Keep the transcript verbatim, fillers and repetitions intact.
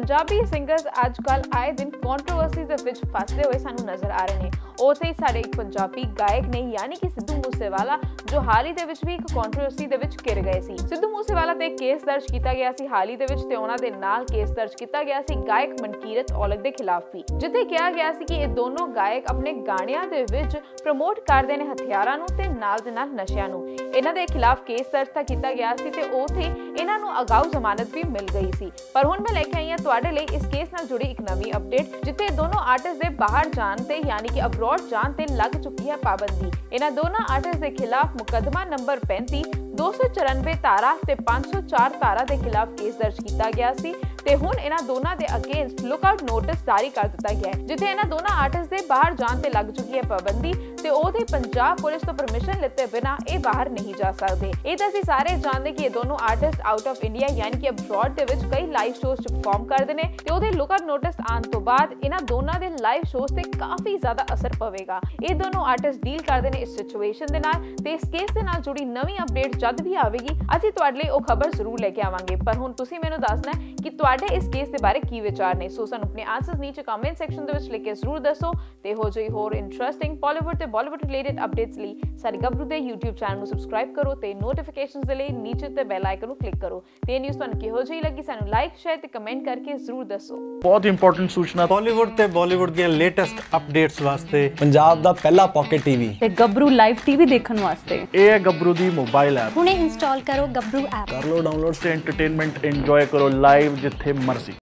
Punjabi singers अजकल आए दिन कॉन्ट्रोवर्सी दे विच फसदे हुए सानू नजर आ रहे हैं। उत्थे ही साडे एक पंजाबी गायक ने यानी कि सिद्धू मूसेवाला जो हाल ही दे विच भी एक कॉन्ट्रोवर्सी दे विच घिर गए सी। सिद्धू मूसेवाला ते केस दर्ज किया गया सी हाल ही दे विच ते उन्हां दे नाल केस दर्ज किया गया सी गायक मनकीरत औलख दे खिलाफ भी, जिथे कहा गया सी कि ये दोनों गायक अपने गाणियां दे विच प्रमोट करदे ने हथियारां नूं ते नाल दे नाल नशिਆਂ नूं। इन्हां दे खिलाफ केस दर्ज तां किया गया सी ते उत्थे इन्हां नूं अगाऊ जमानत भी मिल गई सी। पर हुण मैं लेके आई हां तुहाडे लई इस केस नाल जुड़ी एक नवीं अपडेट, जिथे दोनों आर्टिस्ट दे बाहर जाण ते यानी कि अब्रॉड जाण ते लग चुकी है पाबंदी। इन्हां दोनों आर्टिस्ट दे खिलाफ मुकदमा नंबर पैंती दो सौ चौरानवे धारा ते पांच सौ चार धारा के खिलाफ केस दर्ज किया गया सी ते हुण इन्हां दोनों के अगेंस्ट लुकआउट नोटिस जारी कर दिता गया है, जिथे इन्हां दोनों आर्टिस्ट दे बाहर जाण ते लग चुकी है पाबंदी ते ओहदे पंजाब पुलिस तो परमिशन लेते बिना ये बाहर नहीं जा सकते। ये तो असीं सारे जानते कि ये दोनों आर्टिस्ट आउट ऑफ इंडिया यानी कि अब्रॉड दे विच कई लाइव शोज परफॉर्म करते हैं ते ओहदे लुकआउट नोटिस आने तो बाद इन्हां दोनों के लाइव शोज ते काफी ज्यादा असर पवेगा। ये दोनों आर्टिस्ट डील करते हैं इस सिचुएशन दे नाल ते इस केस दे नाल जुड़ी नवीं अपडेट जद भी आवेगी असीं तुहाडे लई ओह खबर जरूर लेके आवांगे। पर हुण तुसीं मैनूं दसना है कि तुहाडे इस केस दे बारे की विचार ने, सो सानूं अपने आंसर्स नीचे कमेंट सैक्शन दे विच लिख के जरूर दसो ते हो जाई होर इंटरेस्टिंग बॉलीवुड ते बॉलीवुड रिलेटेड अपडेट्स लई साडे गबरू दे यूट्यूब चैनल नूं सबसक्राइब करो ते नोटिफिकेशंस दे लई नीचे ते बेल आइकन नूं क्लिक करो ते न्यूज़ तुहानूं किहो जी लगी सानूं लाइक शेयर ते कमेंट करके जरूर दसो। बहुत इंपॉर्टेंट सूचना बॉलीवुड ते बॉलीवुड ਦੀਆਂ लेटेस्ट अपडेट्स वास्ते पंजाब ਦਾ ਪਹਿਲਾ पॉकेट टीवी ਤੇ ਗੱਭਰੂ ਲਾਈਵ ਟੀਵੀ ਦੇਖਣ ਵਾਸਤੇ ਇਹ ਹੈ ਗੱਭਰੂ ਦੀ ਮੋਬਾਈਲ ਐਪ। ਹੁਣੇ ਇੰਸਟਾਲ ਕਰੋ ਗੱਭਰੂ ਐਪ। ਕਰ ਲਓ ਡਾਊਨਲੋਡ ਤੇ ਐਂਟਰਟੇਨਮੈਂਟ ਇੰਜੋਏ ਕਰੋ ਲਾਈਵ ਜਿੱਥੇ ਮਰਜ਼ੀ।